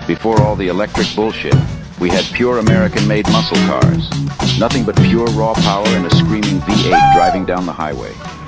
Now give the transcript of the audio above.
Before all the electric bullshit, we had pure American-made muscle cars. Nothing but pure raw power and a screaming V8 driving down the highway.